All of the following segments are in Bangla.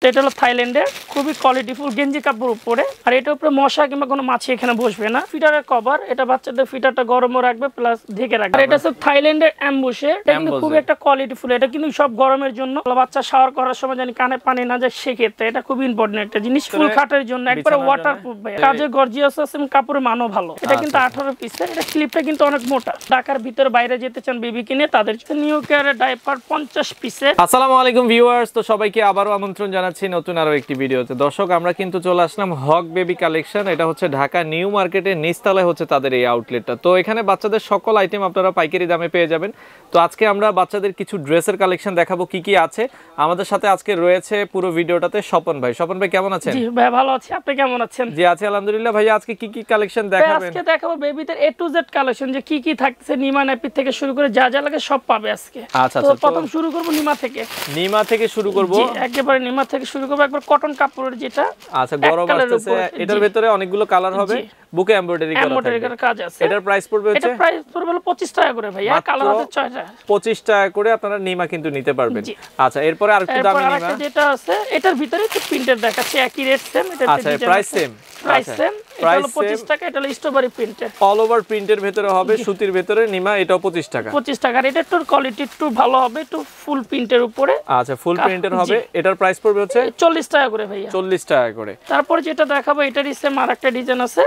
এটা হলো থাইল্যান্ডের খুবই কোয়ালিটিফুল গেঞ্জি কাপড় উপরে, আর এটা উপরে মশা কিংবা কোনো মাছি এখানে বসবে না। ফিটারের কভার, এটা বাচ্চাদের ফিটারটা গরমও রাখবে প্লাস ঢেকে রাখবে। আর এটা হচ্ছে থাইল্যান্ডের অ্যাম্বুশে, এটা কিন্তু খুবই একটা কোয়ালিটিফুল। এটা কিন্তু সব গরমের জন্য, বাচ্চা শাওয়ার করার সময় জানি কানে পানি না যায় সেক্ষেত্রে এটা খুব ইম্পর্টেন্ট একটা জিনিস। ফুল খাটের জন্য একবারে ওয়াটারপ্রুফ ভাই, কাজে গর্জিয়াস আছে এবং কাপড়ের মানও ভালো। এটা কিন্তু 18 পিসের, এটা ক্লিপটা কিন্তু অনেক মোটা। ঢাকার ভিতরে বাইরে যেতে চান বেবি কিনে তাদের জন্য নিউ কেয়ারের ডাইপার 50 পিসের। আসসালামু আলাইকুম ভিউয়ার্স, তো সবাইকে আবারো আমন্ত্রণ জানাচ্ছি নতুন আরো একটি ভিডিওতে। দর্শক, আমরা কিন্তু চলে আসলাম হক বেবি কালেকশন। এটা হচ্ছে ঢাকা নিউ মার্কেটের নিচতলায় হচ্ছে তাদের এই আউটলেটটা। তো এখানে বাচ্চাদের সকল আইটেম আপনারা পাইকারি দামে পেয়ে যাবেন। তো আজকে আমরা বাচ্চাদের কিছু ড্রেসের কালেকশন দেখাবো কি কি আছে। আমাদের সাথে আজকে রয়েছে পুরো ভিডিওটাতে স্বপন ভাই। স্বপন ভাই কেমন আছেন? জি ভাই ভালো আছি, আপনি কেমন আছেন? জি আছি আলহামদুলিল্লাহ। ভাই আজকে কি কি কালেকশন দেখাবেন? আজকে দেখাবো বেবিদের A to Z কালেকশন, যে কি কি থাকছে নিমা নাপি থেকে শুরু করে যা যা লাগে সব পাবে আজকে। আচ্ছা তো প্রথম শুরু করব নিমা থেকে। নিমা থেকে শুরু করব? জি একেবারে নিমা থেকে শুরু করব, একবার কটন কাপড়ের যেটা। আচ্ছা, গরম আসছে, এটার ভিতরে অনেকগুলো কালার হবে, বুকে এমব্রয়ডারি করা কাজ আছে। এটার প্রাইস পড়বে হচ্ছে, এটা প্রাইস পড়বে 25 টাকা করে ভাইয়া, কালার আছে 6টা। 25 টাকা করে আপনারা নিমা কিন্তু নিতে পারবেন। আচ্ছা, এরপর আরেকটু দামি নিমা যেটা আছে, এটার ভিতরে একটু প্রিন্টের দেখাচ্ছে, একই রেট সেম। এটা আচ্ছা, প্রাইস সেম, প্রাইস সেম। এটা হলো 25 টাকা, এটা হলো স্ট্রবেরি প্রিন্টের, অল ওভার প্রিন্টের ভিতরে হবে, সুতির ভিতরে নিমা, এটাও 25 টাকা। 25 টাকা। আর এটা একটু কোয়ালিটি একটু ভালো হবে, একটু ফুল প্রিন্টের উপরে। আচ্ছা, ফুল প্রিন্টের হবে, এটার প্রাইস পড়বে হচ্ছে 40 টাকা করে ভাইয়া। 40 টাকা করে। তারপর যেটা দেখাবো, এটারই সেম আরেকটা ডিজাইন আছে,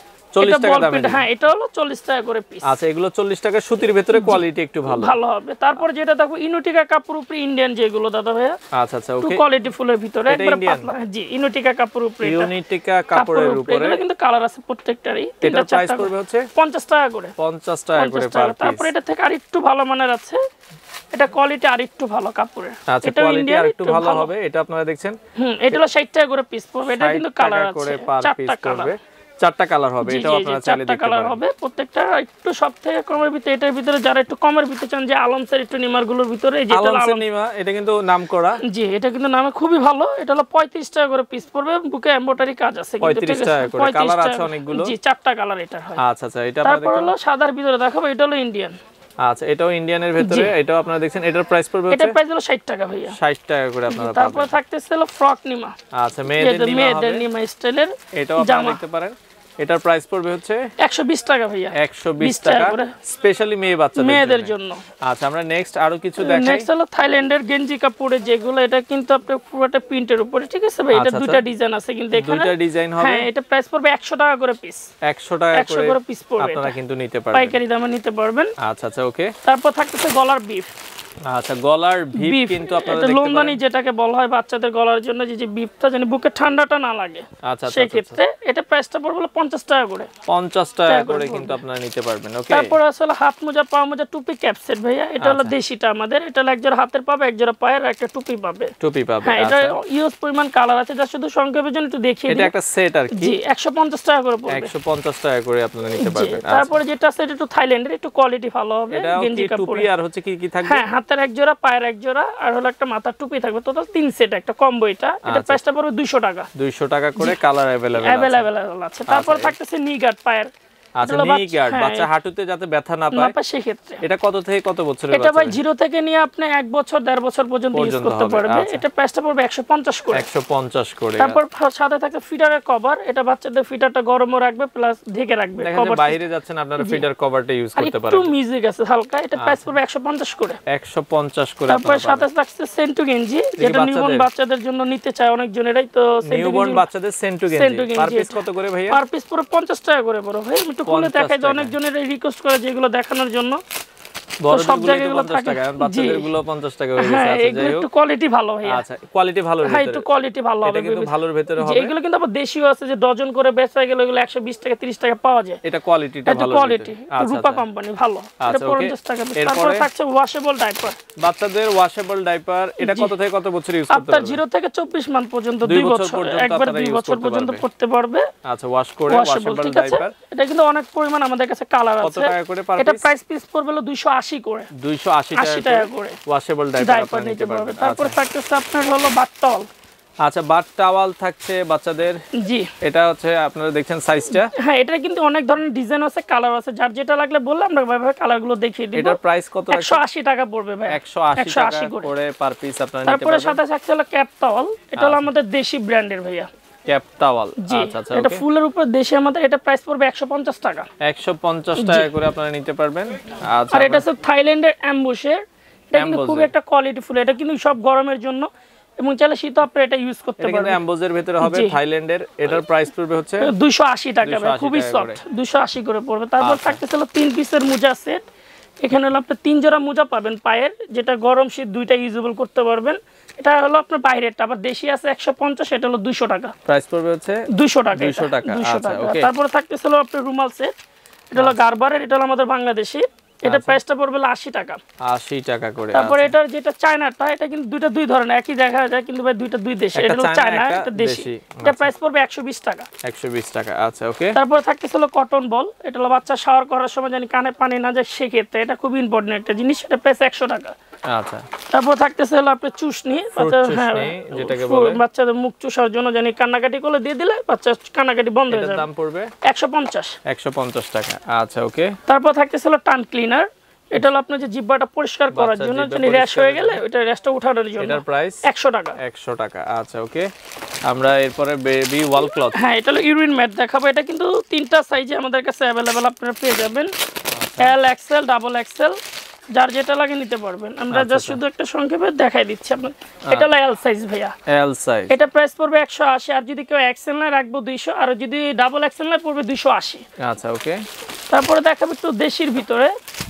40 টাকা দামে। হ্যাঁ, এটা হলো 40 টাকা করে পিস। আচ্ছা, এগুলো 40 টাকা, সুতির ভিতরে কোয়ালিটি একটু ভালো হবে। তারপর যেটা দেখো ইনোটিকা কাপড় উপরে ইন্ডিয়ান যেগুলো দাদা ভাইয়া। আচ্ছা আচ্ছা, ওকে, কোয়ালিটি ফুলের ভিতরে একবার পাতলা। জি, ইনোটিকা কাপড় উপরে, ইনোটিকা কাপড়ের উপরে। এগুলো কিন্তু কালার আছে প্রত্যেকটারই। এটা প্রাইস পড়বে হচ্ছে 50 টাকা করে। 50 টাকা করে পার পিস। তারপর এটা থেকে আরেকটু ভালো মানের আছে, এটা কোয়ালিটি আরেকটু ভালো কাপড়ের। আচ্ছা, কোয়ালিটি আরেকটু ভালো হবে, এটা আপনারা দেখছেন। এটা হলো 60 টাকা করে পিস পড়বে। এটা কিন্তু কালার আছে 4টা কালার। 4টা কালার হবে, এটাও আপনারা চাইলে দেখতে পারেন। 4টা কালার হবে, প্রত্যেকটা একটু সবথেকে কমের ভিতরে। এটার ভিতরে যারা একটু কমের ভিতরে চান, যে আলমসের একটু নিমারগুলোর ভিতরে, যেটা আলমসের নিমা, এটা কিন্তু নাম করা। জি, এটা কিন্তু নামে খুবই ভালো। এটা হলো 35 টাকা করে পিস পড়বে, বুকে এমব্রয়ডারি কাজ আছে কিন্তু। 35 টাকা করে, কালার আছে অনেকগুলো। জি, 4টা কালার এটা হয়। আচ্ছা আচ্ছা, এটা আপনারা দেখুন। তারপর হলো সাদার ভিতরে দেখাবো, এটা হলো ইন্ডিয়ান। আচ্ছা, এটাও ইন্ডিয়ানের ভিতরে, এটাও আপনারা দেখছেন। এটার প্রাইস পড়বে হচ্ছে, এটার প্রাইস হলো 60 টাকা ভাইয়া। 60 টাকা করে আপনারা পাবেন। তারপর থাকতেছে হলো ফ্রক নিমা। আচ্ছা, মেয়েদের নিমা স্টাইলের, এটাও আপনারা দেখতে পারেন। এটার প্রাইস পড়বে হচ্ছে 120 টাকা ভাইয়া। 120 টাকা স্পেশালি মেয়েদের জন্য। আচ্ছা, আমরা নেক্সট আরো কিছু দেখাই। নেক্সট হলো থাইল্যান্ডের গেঞ্জি কাপড়ে যেগুলো, এটা কিন্তু আপনার পুরোটা প্রিন্টের উপরে, ঠিক আছে ভাই। এটা দুইটা ডিজাইন আছে কিন্তু এখানে, দুইটা ডিজাইন হবে। হ্যাঁ, এটা প্রাইস পড়বে 100 টাকা করে পিস। 100 টাকা করে পিস পড়বে, আপনারা কিন্তু নিতে পারবেন, পাইকারি দামে নিতে পারবেন। আচ্ছা আচ্ছা, ওকে। তারপর থাকতেছে গলার বিফ। আচ্ছা, গলার ভিপ কিন্তু আপনারা দেখতে পারেন। লন্ডনি যেটাকে বলা হয় বাচ্চাদের গলার জন্য, যে বিফটা যেন বুকে ঠান্ডাটা না লাগে। আচ্ছা, সেই ক্ষেত্রে এটা প্রাইসটা পড়বে 50 টাকা করে। 50 টাকা করে কিন্তু আপনারা নিতে পারবেন, ওকে। তারপর আসলে হাত মোজা, পা মোজা, টুপি, ক্যাপসেট ভাইয়া। এটা হলো দেশিটা আমাদের। এটা এক জোড়া হাতের পাবে, এক জোড়া পায়ের, আর একটা টুপি পাবে। হ্যাঁ, এটা ইউজ পরিমাণ কালার আছে, যা শুধু সংক্ষেপের জন্য একটু দেখিয়ে দিই। এটা একটা সেট আর কি। জি, 150 টাকা করে পড়বে। 150 টাকা করে আপনারা নিতে পারবেন। তারপর যেটা আছে, এটা একটু থাইল্যান্ডের, একটু কোয়ালিটি ভালো হবে। গেঞ্জি কাপড়, টুপি আর হচ্ছে কি থাকবে? হ্যাঁ, হাতের এক জোড়া, পায়ের এক জোড়া, আর হলো একটা মাথার টুপি থাকবে। টোটাল 3 সেট, একটা কম্বো। এটা প্রাইসটা পড়বে 200 টাকা। 200 টাকা করে, কালার अवेलेबल আছে। তারপর থাকতেছে নি গার্ড পায়ের। আচ্ছা, নি গার্ড, বাচ্চা হাঁটুতে যাতে ব্যথা না পায় সেই ক্ষেত্রে। এটা কত থেকে কত বছরের বাচ্চা? এটা ভাই 0 থেকে নিয়ে আপনি 1 বছর 1.5 বছর পর্যন্ত ইউজ করতে পারবে। এটা প্রাইসটা পড়বে 150 করে। 150 করে। তারপর সাথে থাকে ফিটারের কভার। এটা বাচ্চাদের ফিটারটা গরমও রাখবে প্লাস ঢেকে রাখবে। কভার বাইরে যাচ্ছেন আপনারা ফিটার কভারটা ইউজ করতে পারেন। একটু মিউজিক আছে হালকা, এটা প্রাইস পড়বে 150 করে। 150 করে। তারপর সাথে থাকছে সেন্টু গেঞ্জি, যেটা নিউবর্ন বাচ্চাদের জন্য নিতে চায় অনেক জনেরাই। তো নিউবর্ন বাচ্চাদের সেন্টু গেঞ্জি পার পিস কত করে ভাইয়া? পার পিস পুরো 50 টাকা করে বড় ভাই। আমি একটু খুলে দেখাই, যে অনেক জনেরাই রিকোয়েস্ট করে যেগুলো দেখানোর জন্য। সব জায়গাগুলো থাকে, বাচ্চাদেরগুলো 50 টাকা হয়ে গেছে। আচ্ছা, যাই হোক, একটু কোয়ালিটি ভালো ভাই। আচ্ছা, কোয়ালিটি ভালো ভিতরে। হ্যাঁ, একটু কোয়ালিটি ভালো হবে, এটা কিন্তু ভালোর ভিতরে হবে। এগুলো কিন্তু আবার দেশীয় আছে, যে ডজন করে বেচা গেল, এগুলো 120 টাকা 30 টাকা পাওয়া যায়। এটা কোয়ালিটিটা ভালো, কোয়ালিটি রূপা কোম্পানি ভালো। এটা 50 টাকা। তারপর থাকছে ওয়াশেবল ডাইপার, বাচ্চাদের ওয়াশেবল ডাইপার। এটা কত থেকে কত বছর ইউজ করতে পারবে? আপনার 0 থেকে 24 মান্থ পর্যন্ত, 2 বছর, একবার 2 বছর পর্যন্ত পড়তে পারবে। আচ্ছা, ওয়াশ করে ওয়াশেবল ডাইপার। এটা কিন্তু অনেক পরিমাণ আমাদের কাছে কালার আছে। কত টাকা করে পার পিস? এটা প্রাইস পিস পড়বে 280 করে। 280 টাকা করে ওয়াশেবল ডাইপার নিতে পারবেন। তারপর থাকতেছে আপনার হলো বাথটল। আচ্ছা, বাথ টাওয়াল থাকছে বাচ্চাদের। জি, এটা হচ্ছে আপনারা দেখছেন সাইজটা। হ্যাঁ, এটা কিন্তু অনেক ধরনের ডিজাইন আছে, কালার আছে, যার যেটা লাগলে বললে আমরা ভাবে কালারগুলো দেখিয়ে দিব। এটার প্রাইস কত? 180 টাকা পড়বে ভাই, 180 টাকা করে পার পিস আপনারা নিতে পারবেন। তারপরে সাথে থাকছে হলো ক্যাপ টাওয়াল, এটা হলো আমাদের দেশি ব্র্যান্ডের ভাইয়া, ক্যাপ টাওয়াল। আচ্ছা আচ্ছা, এটা ফুলের উপর দেশি আমাদের, এটা প্রাইস পড়বে 150 টাকা। 150 টাকা করে আপনারা নিতে পারবেন। আচ্ছা, আর এটা হচ্ছে থাইল্যান্ডের অ্যাম্বুশের, এটা কিন্তু খুব একটা কোয়ালিটি ফুল, এটা কিন্তু সব গরমের জন্য এবং চাইলে শীত আপনি এটা ইউজ করতে পারবেন। এটা কিন্তু অ্যাম্বোজের ভিতরে হবে, থাইল্যান্ডের। এটার প্রাইস পড়বে হচ্ছে 280 টাকা, খুবই সফট, 280 করে পড়বে। তারপর থাকতেছিল 3 পিসের মোজা সেট, এখানে হলো আপনি 3 জোড়া মোজা পাবেন পায়ের, যেটা গরম শীত দুইটা ইউজেবল করতে পারবেন। এটা হলো আপনার বাইরেরটা, আবার দেশি আছে 150, এটা হলো 200 টাকা। প্রাইস পড়বে হচ্ছে 200 টাকা, 200 টাকা। আচ্ছা, ওকে। তারপর থাকতেছিল আপনার রুমাল সেট, এটা হলো গারবারের, এটা হলো আমাদের বাংলাদেশি, এটা প্রাইসটা পড়বে 80 টাকা। 80 টাকা করে। তারপর এটার যেটা চায়নাটা, এটা কিন্তু দুইটা দুই ধরনের, একই দেখা যায় কিন্তু ভাই দুইটা দুই দেশি, এটা হলো চায়না, এটা দেশি। এটা প্রাইস পড়বে 120 টাকা। 120 টাকা, আচ্ছা, ওকে। তারপর থাকতেছিল কটন বল, এটা হলো বাচ্চা শাওয়ার করার সময় জানি কানে পানি না যায় সেক্ষেত্রে, এটা খুব ইম্পর্টেন্ট একটা জিনিস, এটা প্রাইস 100 টাকা। আচ্ছা, তারপর থাকতেছে হলো আপনার চুষনি, যেটাকে বলে বাচ্চাদের মুখ চুষার জন্য জানি কান্নাকাটি করে দিয়ে দিলে বাচ্চা কান্নাকাটি বন্ধ হয়ে যাবে। দাম পড়বে 150 টাকা। আচ্ছা, ওকে। তারপর থাকতেছিল টান ক্লিনার, এটা হলো আপনার যে জিহ্বাটা পরিষ্কার করার জন্য, জানি র্যাশ হয়ে গেলে ওটা র্যাশটা উঠানোর জন্য। এটার প্রাইস 100 টাকা। 100 টাকা, আচ্ছা, ওকে। আমরা এরপরে বেবি ওয়াল ক্লথ, হ্যাঁ, এটা হলো ইউরিন ম্যাট দেখাবো। এটা কিন্তু 3টা সাইজে আমাদের কাছে अवेलेबल আপনারা পেয়ে যাবেন, এল, এক্সেল, ডাবল এক্সেল, যার যেটা লাগে নিতে পারবেন। আমরা জাস্ট শুধু একটা সংক্ষেপে দেখাই দিচ্ছি আপনাদের। এটা হলো এল সাইজ ভাইয়া, এল সাইজ। এটা প্রাইস পড়বে 180, আর যদি কেউ এক্সেল না রাখবো 200, আর যদি ডাবল এক্সেল না পড়বে 280। আচ্ছা, ওকে। তারপরে দেখাবো একটু দেশির ভিতরে।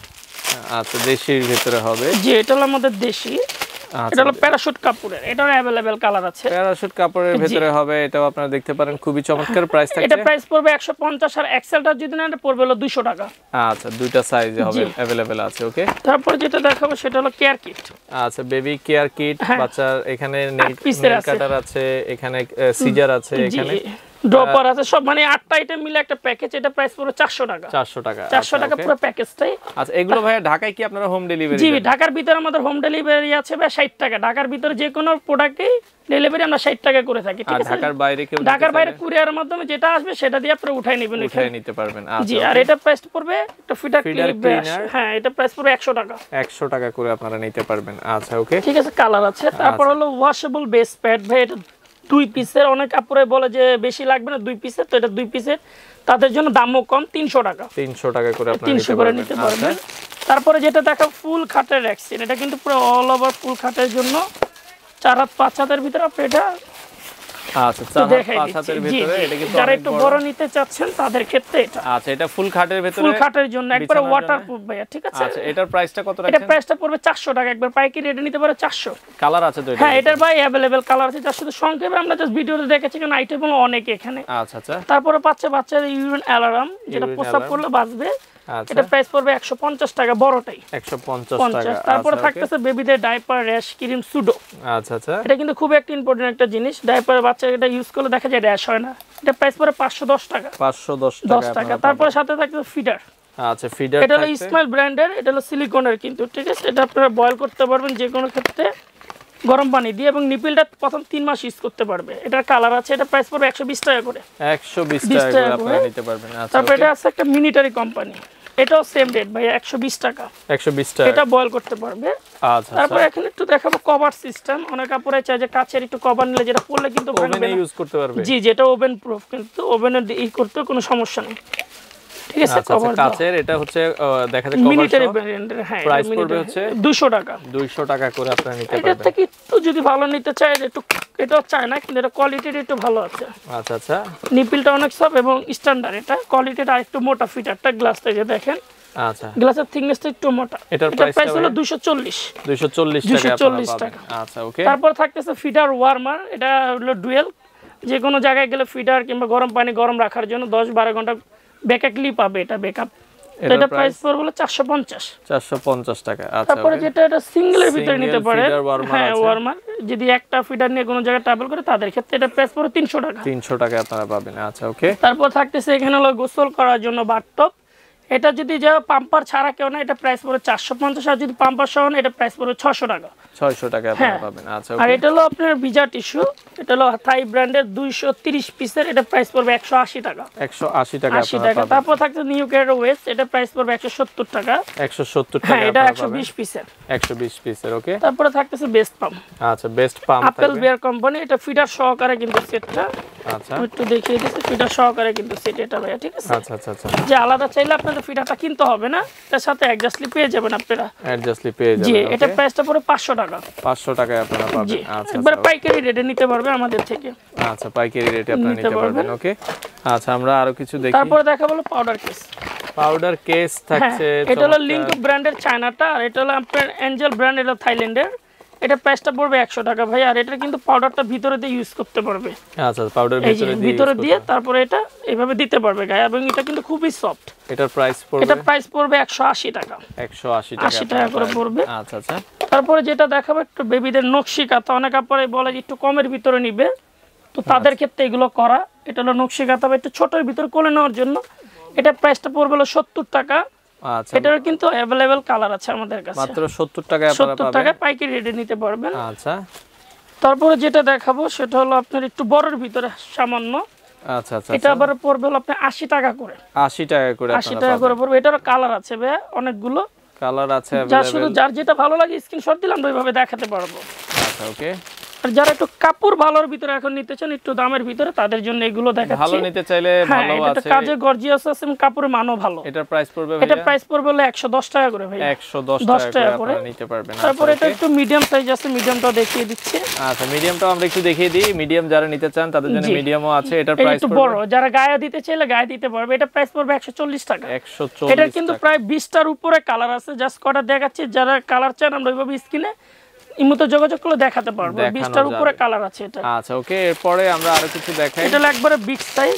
আচ্ছা, দেশির ভিতরে হবে। জি, এটা হলো আমাদের দেশি, এটা হলো প্যারাশুট কাপড়ের, এটার अवेलेबल কালার আছে। প্যারাশুট কাপড়ের ভিতরে হবে, এটাও আপনারা দেখতে পারেন, খুবই চমৎকার। প্রাইস থাকছে, এটা প্রাইস পড়বে 150, আর এক্সেলটা যদি নেন পড়বে হলো 200 টাকা। আচ্ছা, দুইটা সাইজে হবে, अवेलेबल আছে, ওকে। তারপর যেটা দেখাবো সেটা হলো কেয়ার কিট। আচ্ছা, বেবি কেয়ার কিট, বাচ্চার এখানে নেল কাটার আছে, এখানে সিজার আছে, এখানে ড্রপার আছে, সব মানে 8টা আইটেম মিলে একটা প্যাকেজ। এটা প্রাইস পড়বে 400 টাকা। 400 টাকা, 400 টাকা পুরো প্যাকেজটাই। আচ্ছা, এগুলো ভাই ঢাকায় কি আপনারা হোম ডেলিভারি? জি, ঢাকার ভিতরে আমাদের হোম ডেলিভারি আছে ভাই 60 টাকা। ঢাকার ভিতরে যে কোনো প্রোডাক্টই ডেলিভারি আমরা 60 টাকা করে থাকি, ঠিক আছে। ঢাকার বাইরে কেউ ঢাকার বাইরে কুরিয়ারের মাধ্যমে যেটা আসবে সেটা দিয়ে আপনারা উঠাই নেবেন, উঠাই নিতে পারবেন। আচ্ছা, জি। আর এটা প্রাইস পড়বে একটা ফিটার ক্লিনার, হ্যাঁ, এটা প্রাইস পড়বে 100 টাকা। 100 টাকা করে আপনারা নিতে পারবেন। আচ্ছা, ওকে, ঠিক আছে। কালার আছে। তারপর হলো ওয়াশেবল বেস প্যাড ভাই, এটা 2 পিসের, অনেক কাপড়ে বলে যে বেশি লাগবে না 2 পিসের, তো এটা 2 পিসের, তাদের জন্য দামও কম, 300 টাকা। 300 টাকা করে আপনারা 300 করে নিতে পারবেন। তারপরে যেটা দেখা ফুল খাটের র্যাকসিন, এটা কিন্তু পুরো অল ওভার ফুল খাটের জন্য 4 হাত 5 হাতের ভিতরে আপনি এটা। আচ্ছা, 4 হাতের ভিতরে, এটা কিন্তু যারা একটু বড় নিতে চাচ্ছেন তাদের ক্ষেত্রে এটা। আচ্ছা, এটা ফুল খাটের ভিতরে, ফুল খাটের জন্য একবারে ওয়াটারপ্রুফ ভাইয়া, ঠিক আছে। আচ্ছা, এটার প্রাইসটা কত রাখছেন? এটা প্রাইসটা পড়বে 400 টাকা, একবার পাইকারি রেটে নিতে পারে 400। কালার আছে তো এটা? হ্যাঁ, এটার ভাই अवेलेबल কালার আছে, যার শুধু সংক্ষেপে আমরা জাস্ট ভিডিওতে দেখেছি, কারণ আইটেম হলো অনেক এখানে। আচ্ছা, আচ্ছা। তারপরে বাচ্চাদের ইউরিন অ্যালার্ম, যেটা প্রস্রাব করলে বাজবে, এটা প্রাইস পড়বে 150 টাকা, বড়টাই 150 টাকা। তারপরে থাকতেছে বেবিদের ডাইপার, র্যাশ ক্রিম, সুডো। আচ্ছা, আচ্ছা। এটা কিন্তু খুব একটা ইম্পর্টেন্ট একটা জিনিস, ডাইপার বাচ্চা এটা ইউজ করলে দেখা যায় র্যাশ হয় না। এটা প্রাইস পড়বে 510 টাকা। 510 টাকা। তারপরে সাথে থাকতেছে ফিডার। আচ্ছা, ফিডার, এটা হলো ইসমাইল ব্র্যান্ডের, এটা হলো সিলিকনের কিন্তু, ঠিক আছে। এটা আপনারা বয়েল করতে পারবেন যে কোনো ক্ষেত্রে গরম পানি দিয়ে, এবং নিপিলটা প্রথম 3 মাস ইউজ করতে পারবে। এটার কালার আছে, এটা প্রাইস পড়বে 120 টাকা করে। 120 টাকা করে আপনারা নিতে পারবেন। আচ্ছা, তারপর এটা আছে একটা মিলিটারি কোম্পানি, এটাও সেম রেট ভাই, 120 টাকা। 120 টাকা, এটা বয়েল করতে পারবে। আচ্ছা। তারপর এখানে একটু দেখাবো কভার সিস্টেম। অনেক কাপড়ে চাই যে কাচের একটু কভার নিলে যেটা পরলে কিন্তু ভাঙবে না, ইউজ করতে পারবে। জি, যেটা ওভেন প্রুফ, কিন্তু ওভেনে ই করতে কোনো সমস্যা নেই, ঠিক আছে। কভার কাচের, এটা হচ্ছে দেখা যায় কভার মিলিটারি ব্র্যান্ডের। হ্যাঁ, প্রাইস পড়বে হচ্ছে 200 টাকা। 200 টাকা করে আপনারা নিতে পারবেন। এটা থেকে একটু যদি ভালো নিতে চাই, একটু এটাও চায় না, কিন্তু এটা কোয়ালিটিটা একটু ভালো আছে। আচ্ছা, আচ্ছা। নিপিলটা অনেক সফট এবং স্ট্যান্ডার্ড, এটা কোয়ালিটিটা আরেকটু মোটা, ফিটারটা গ্লাস থেকে দেখেন। আচ্ছা, গ্লাসের থিকনেসটা একটু মোটা। এটার প্রাইস হলো 240 টাকা। আচ্ছা, ওকে। তারপর থাকতেছে ফিডার ওয়ার্মার, এটা হলো ডুয়েল, যে কোনো জায়গায় গেলে ফিডার কিংবা গরম পানি গরম রাখার জন্য 10-12 ঘন্টা ব্যাকআপ পাবে, এটা ব্যাকআপ। এটা প্রাইস পড়বে হলো 450 টাকা। আচ্ছা, তারপরে যেটা এটা সিঙ্গেলের ভিতরে নিতে পারে, হ্যাঁ, ওয়ার্মার, যদি একটা ফিডার নিয়ে কোনো জায়গায় ট্রাভেল করে তাদের ক্ষেত্রে এটা প্রাইস পড়বে 300 টাকা। 300 টাকা আপনারা পাবেন। আচ্ছা, ওকে। তারপর থাকতেছে এখানে হলো গোসল করার জন্য বাথটব, এটা যদি যা পাম্পার ছাড়া কেউ না এটা প্রাইস পড়বে 450, আর যদি পাম্পার সহ না এটা প্রাইস পড়বে 600 টাকা। 600 টাকা আপনারা পাবেন। আচ্ছা আর এটা হলো আপনার ভিজা টিস্যু, এটা হলো থাই ব্র্যান্ডের 230 পিসের, এটা প্রাইস পড়বে 180 টাকা। 180 টাকা আপনারা পাবেন। তারপর থাকছে নিউ কেয়ার ওয়েস্ট, এটা প্রাইস পড়বে 170 টাকা। 170 টাকা হ্যাঁ, এটা 120 পিসের। 120 পিসের, ওকে। তারপরে থাকতেছে বেস্ট পাম্প। আচ্ছা, বেস্ট পাম্প থাকবে। আপেল বিয়ার কোম্পানি, এটা ফিডার সহকারে কিন্তু সেটটা। আচ্ছা, একটু দেখিয়ে দিচ্ছি, ফিডার সহকারে কিন্তু সেট এটা ভাইয়া, ঠিক আছে? আচ্ছা আচ্ছা আচ্ছা। যে আলাদা চাইলে আপনাদের ফিডারটা কিনতে হবে না, তার সাথে অ্যাডজাস্টলি পেয়ে যাবেন আপনারা। অ্যাডজাস্টলি পেয়ে যাবেন। জি, এটা প্রাইসটা পড়ে 500 টাকা। 500 টাকায় আপনারা পাবেন। আচ্ছা, একবার পাইকারি রেটে নিতে পারবে আমাদের থেকে। আচ্ছা, পাইকারি রেটে আপনারা নিতে পারবেন, ওকে। আচ্ছা, আমরা আরো কিছু দেখি। তারপরে দেখা হলো পাউডার কেস। পাউডার কেস থাকছে। এটা হলো লিংক ব্র্যান্ডের চায়নাটা, আর এটা হলো আপনার এঞ্জেল ব্র্যান্ড, এটা থাইল্যান্ডের। এটা প্রাইসটা পড়বে 100 টাকা ভাই। আর এটা কিন্তু পাউডারটা ভিতরে দিয়ে ইউজ করতে পারবে। আচ্ছা, পাউডার ভিতরে দিয়ে তারপরে এটা এইভাবে দিতে পারবে গায়ে, এবং এটা কিন্তু খুবই সফট। এটার প্রাইস পড়বে, এটা প্রাইস পড়বে 180 টাকা। 180 টাকা করে পড়বে। আচ্ছা আচ্ছা। তারপরে যেটা দেখাবো একটু বেবিদের নকশি কাঁথা, অনেক আপনারা বলে যে একটু কমের ভিতরে নিবে, তো তাদের ক্ষেত্রে এগুলো করা। এটা হলো নকশি কাঁথা, একটু ছোটের ভিতরে কোলে নেওয়ার জন্য। এটা প্রাইসটা পড়বে হলো 70 টাকা। আচ্ছা, এটার কিন্তু अवेलेबल কালার আছে আমাদের কাছে। মাত্র 70 টাকায় আপনারা পাবেন। 70 টাকায় পাইকারি রেটে নিতে পারবেন। আচ্ছা। তারপরে যেটা দেখাবো সেটা হলো আপনার একটু বড়র ভিতরে সামান্য। আচ্ছা আচ্ছা। এটা আবার পড়বে হলো আপনার 80 টাকা করে। 80 টাকা করে আপনারা 80 টাকা করে পড়বে। এটারও কালার আছে ভাই অনেকগুলো। কালার আছে শুধু যার যেটা ভালো লাগে স্ক্রিনশট দিলাম, ওইভাবে দেখাতে পারবো। আচ্ছা, ওকে। আর যারা একটু কাপড় ভালোর ভিতরে এখন নিতে চান, একটু দামের ভিতরে, তাদের জন্য এগুলো দেখাচ্ছি। ভালো নিতে চাইলে ভালো আছে। এটা কাজে গর্জিয়াস আছে এবং কাপড়ের মানও ভালো। এটার প্রাইস পড়বে ভাই? এটা প্রাইস পড়বে হলো 110 টাকা করে ভাই। 110 টাকা করে আপনারা নিতে পারবেন। তারপর এটা একটু মিডিয়াম সাইজ আছে, মিডিয়ামটাও দেখিয়ে দিচ্ছি। আচ্ছা, মিডিয়ামটাও আমরা একটু দেখিয়ে দিই। মিডিয়াম যারা নিতে চান তাদের জন্য মিডিয়ামও আছে। এটার প্রাইস একটু বড় যারা গায়ে দিতে চাইলে গায়ে দিতে পারবে। এটা প্রাইস পড়বে 140 টাকা। 140। এটা কিন্তু প্রায় 20টার উপরে কালার আছে, জাস্ট কটা দেখাচ্ছি। যারা কালার চান আমরা ওইভাবে স্ক্রিনে ইমোতে যোগাযোগ করলে দেখাতে পারবো। 20টার উপরে কালার আছে এটা। আচ্ছা, ওকে। এরপরে আমরা আরো কিছু দেখাই। এটা একবারে বিগ সাইজ।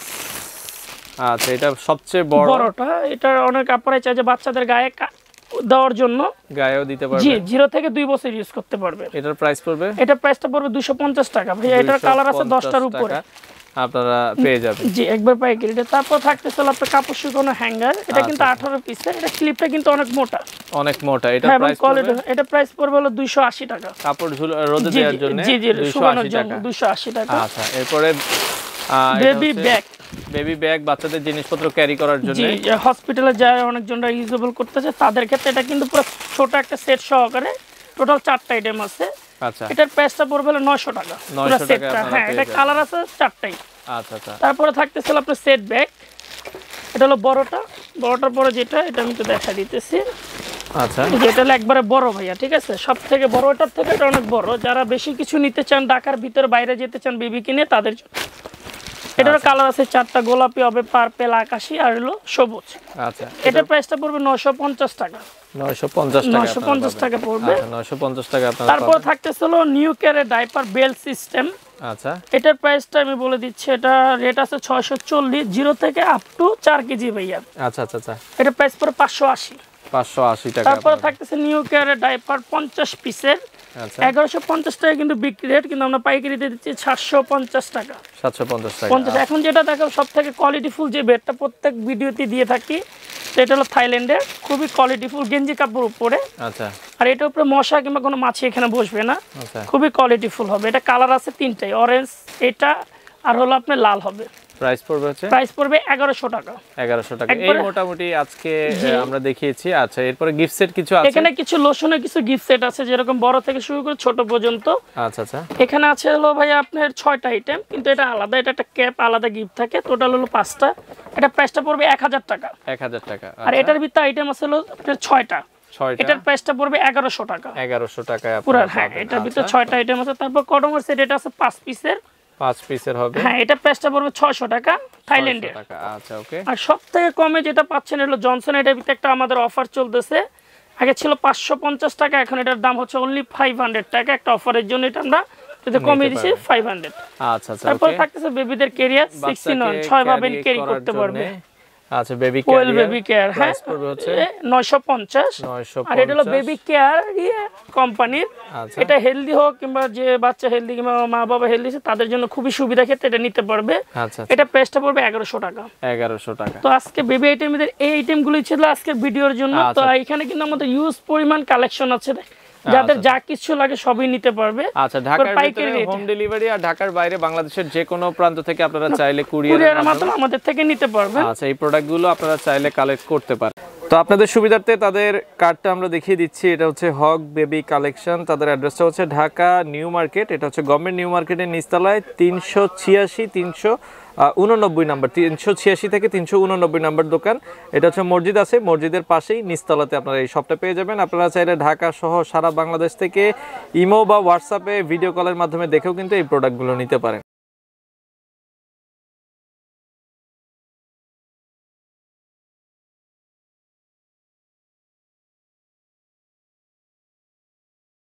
আচ্ছা, এটা সবচেয়ে বড়টা। এটা অনেক আপনারা চাই যে বাচ্চাদের গায়ে দেওয়ার জন্য, গায়েও দিতে পারবে। জি, 0 থেকে 2 বছর ইউজ করতে পারবে। এটার প্রাইস পড়বে? এটা প্রাইসটা পড়বে 250 টাকা ভাই। এটার কালার আছে 10টার উপরে, আপনারা পেয়ে যাবেন। জি, একবার পাইকারি। তারপর থাকতেছে আপনার কাপড় শুকানো হ্যাঙ্গার। এটা কিন্তু 18 পিসের। এটা ক্লিপটা কিন্তু অনেক মোটা, অনেক মোটা। এটা প্রাইস পড়বে, এটা প্রাইস পড়বে হলো 280 টাকা। কাপড় রোদে দেওয়ার জন্য। জি জি, শুকানোর জন্য 280 টাকা। আচ্ছা, এরপরে বেবি ব্যাগ। বেবি ব্যাগ বাচ্চাদের জিনিসপত্র ক্যারি করার জন্য। জি, হসপিটালে যায় অনেকজনরা ইউজেবল করতেছে, তাদের ক্ষেত্রে এটা কিন্তু পুরো ছোট একটা সেট সহকারে টোটাল 4টা আইটেম আছে। আচ্ছা, এটার প্রাইসটা পড়বে হলো 900 টাকা। 900 টাকা। হ্যাঁ, এটা কালার আছে 4টাই। আচ্ছা আচ্ছা। তারপরে থাকতেছিল আপনার সেট ব্যাগ। এটা হলো বড়টার পরে যেটা, এটা আমি তো দেখা দিতেছি। আচ্ছা, যেটা হলো একবারে বড় ভাইয়া, ঠিক আছে? সব থেকে বড়, এটার থেকে এটা অনেক বড়। যারা বেশি কিছু নিতে চান, ঢাকার ভিতরে বাইরে যেতে চান বেবি কিনে, তাদের জন্য। এটার কালার আছে 4টা, গোলাপি হবে, পার্পল, আকাশি আর হলো সবুজ। আচ্ছা, এটার প্রাইসটা পড়বে 950 টাকা। 950 টাকা পড়বে। 950 টাকা আপনারা। তারপর থাকতেছিল নিউ কেয়ারের ডাইপার বেল্ট সিস্টেম। আচ্ছা, এটার প্রাইসটা আমি বলে দিচ্ছি। এটা রেট আছে 640, 0 থেকে আপ টু 4 কেজি ভাইয়া। আচ্ছা আচ্ছা আচ্ছা। এটা প্রাইস পড়ে 580। 580 টাকা। তারপর থাকতেছে নিউ কেয়ারের ডাইপার 50 পিসের। আচ্ছা, 1150 টাকা কিন্তু বিক্রি রেট, কিন্তু আমরা পাইকারিতে দিচ্ছি 750 টাকা। 750 টাকা। 50। এখন যেটা দেখাবো সবথেকে কোয়ালিটিফুল যে বেডটা প্রত্যেক ভিডিওতে দিয়ে থাকি, এটা হলো থাইল্যান্ডের, খুবই কোয়ালিটিফুল গেঞ্জি কাপড় উপরে। আচ্ছা। আর এটার উপরে মশা কিংবা কোনো মাছি এখানে বসবে না। আচ্ছা, খুবই কোয়ালিটিফুল হবে। এটা কালার আছে 3টাই, অরেঞ্জ, এটা আর হলো আপনার লাল হবে। প্রাইস পড়বে হচ্ছে? প্রাইস পড়বে 1100 টাকা। 1100 টাকা। এই মোটামুটি আজকে আমরা দেখিয়েছি। আচ্ছা, এরপরে গিফট সেট কিছু আছে। এখানে কিছু লোশনের কিছু গিফট সেট আছে, যেরকম বড় থেকে শুরু করে ছোট পর্যন্ত। আচ্ছা আচ্ছা। এখানে আছে হলো ভাই আপনার 6টা আইটেম, কিন্তু এটা আলাদা। এটা একটা ক্যাপ আলাদা গিফট থাকে। টোটাল হলো 5টা। এটা প্রাইসটা পড়বে 1000 টাকা। 1000 টাকা। আর এটার ভিতরে আইটেম আছে হলো আপনার 6টা। এটার প্রাইসটা পড়বে 1100 টাকা। 1100 টাকায় পুরো। হ্যাঁ, এটার ভিতরে 6টা আইটেম আছে। তারপর কটমের সেট, এটা আছে 5 পিসের। 5 পিসের হবে। হ্যাঁ, এটা প্রাইসটা পড়বে 600 টাকা থাইল্যান্ডের। আচ্ছা, ওকে। আর সবথেকে কমে যেটা পাচ্ছেন হলো জনসন। এটার ভিতরে একটা আমাদের অফার চলতেছে। আগে ছিল 550 টাকা, এখন এটার দাম হচ্ছে অনলি 500 টাকা। একটা অফারের জন্য এটা আমরা যদি কমিয়ে দিছি 500। আচ্ছা আচ্ছা। তারপর থাকতেছে বেবিদের ক্যারিয়ার 16 6 ভাবে ক্যারি করতে পারবে। আচ্ছা বেবি কোয়েল বেবি কেয়ার, হ্যাঁ প্রাইস পড়বে হচ্ছে 950। আর এটা হলো বেবি কেয়ার কোম্পানির। আচ্ছা এটা হেলদি হোক কিংবা যে বাচ্চা হেলদি কিংবা মা বাবা হেলদি তাদের জন্য খুবই সুবিধা ক্ষেত্রে এটা নিতে পারবে। আচ্ছা এটা প্রাইসটা পড়বে 1100 টাকা। 1100 টাকা। তো আজকে বেবি আইটেমদের এই আইটেমগুলোই ছিল আজকের ভিডিওর জন্য। তো এখানে কিন্তু আমাদের ইউজ পরিমাণ কালেকশন আছে, যাদের যা কিছু লাগে সবই নিতে পারবে। আচ্ছা ঢাকার ভিতরে হোম ডেলিভারি আর ঢাকার বাইরে বাংলাদেশের যে কোনো প্রান্ত থেকে আপনারা চাইলে কুরিয়ারের মাধ্যমে আমাদের থেকে নিতে পারবেন। আচ্ছা এই প্রোডাক্টগুলো আপনারা চাইলে কালেক্ট করতে পারেন। তো আপনাদের সুবিধার্থে তাদের কার্ডটা আমরা দেখিয়ে দিচ্ছি। এটা হচ্ছে হক বেবি কালেকশন। তাদের অ্যাড্রেসটা হচ্ছে ঢাকা নিউ মার্কেট। এটা হচ্ছে গভর্নমেন্ট নিউ মার্কেটের নিচতলায় 386 নাম্বার, 386 থেকে 389 নাম্বার দোকান। এটা হচ্ছে মসজিদ আছে, মসজিদের পাশেই নিচতলাতে আপনারা এই শপটা পেয়ে যাবেন। আপনারা চাইলে ঢাকা সহ সারা বাংলাদেশ থেকে ইমো বা হোয়াটসঅ্যাপে ভিডিও কলের মাধ্যমে দেখেও কিন্তু এই প্রোডাক্টগুলো নিতে পারেন।